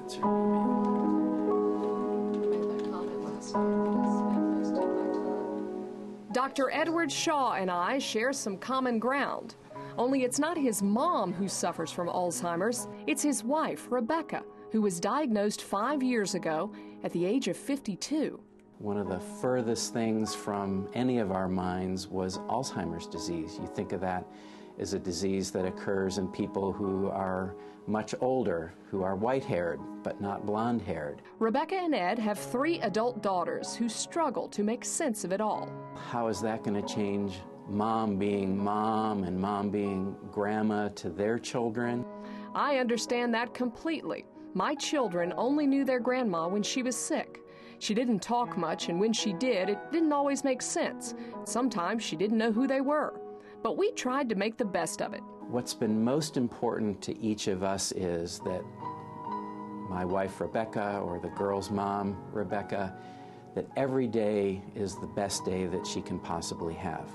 Dr. Edward Shaw and I share some common ground. Only it's not his mom who suffers from Alzheimer's, it's his wife, Rebecca, who was diagnosed 5 years ago at the age of 52. One of the furthest things from any of our minds was Alzheimer's disease. You think of that as a disease that occurs in people who are much older, who are white-haired but not blonde-haired. Rebecca and Ed have 3 adult daughters who struggle to make sense of it all. How is that going to change mom being mom and mom being grandma to their children? I understand that completely. My children only knew their grandma when she was sick. She didn't talk much, and when she did, it didn't always make sense. Sometimes she didn't know who they were. But we tried to make the best of it. What's been most important to each of us is that my wife Rebecca, or the girl's mom Rebecca, that every day is the best day that she can possibly have.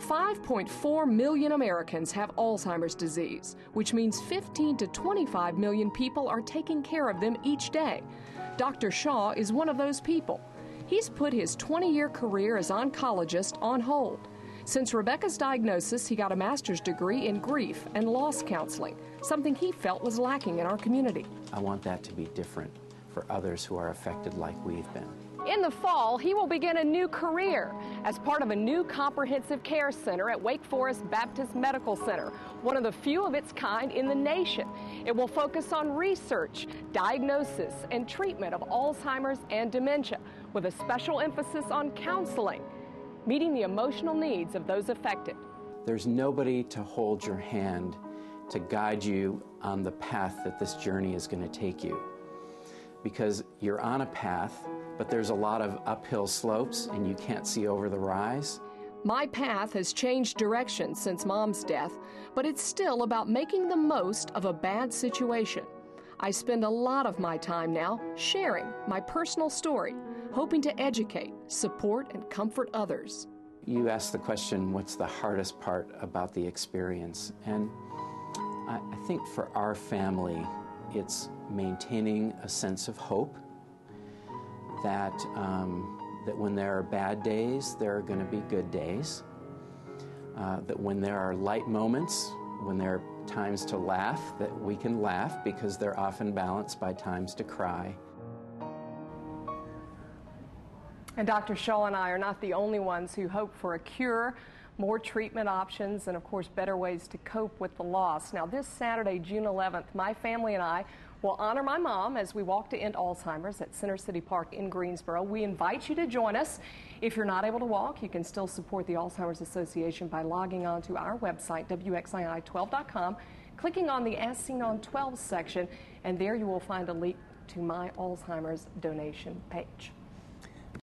5.4 million Americans have Alzheimer's disease, which means 15 to 25 million people are taking care of them each day. Dr. Shaw is one of those people. He's put his 20-year career as oncologist on hold. Since Rebecca's diagnosis, he got a master's degree in grief and loss counseling, something he felt was lacking in our community. I want that to be different for others who are affected like we've been. In the fall, he will begin a new career as part of a new comprehensive care center at Wake Forest Baptist Medical Center, one of the few of its kind in the nation. It will focus on research, diagnosis, and treatment of Alzheimer's and dementia, with a special emphasis on counseling, meeting the emotional needs of those affected. There's nobody to hold your hand to guide you on the path that this journey is going to take you. Because you're on a path, but there's a lot of uphill slopes and you can't see over the rise. My path has changed direction since Mom's death, but it's still about making the most of a bad situation. I spend a lot of my time now sharing my personal story, hoping to educate, support, and comfort others. You asked the question, what's the hardest part about the experience? And I think for our family, it's maintaining a sense of hope that when there are bad days, there are going to be good days. That when there are light moments, when there are times to laugh, that we can laugh because they're often balanced by times to cry. And Dr. Shaw and I are not the only ones who hope for a cure, more treatment options, and of course better ways to cope with the loss. Now this Saturday, June 11th, my family and I will honor my mom as we walk to end Alzheimer's at Center City Park in Greensboro. We invite you to join us. If you're not able to walk, you can still support the Alzheimer's Association by logging on to our website, WXII12.com, clicking on the As Seen on 12 section, and there you will find a link to my Alzheimer's donation page.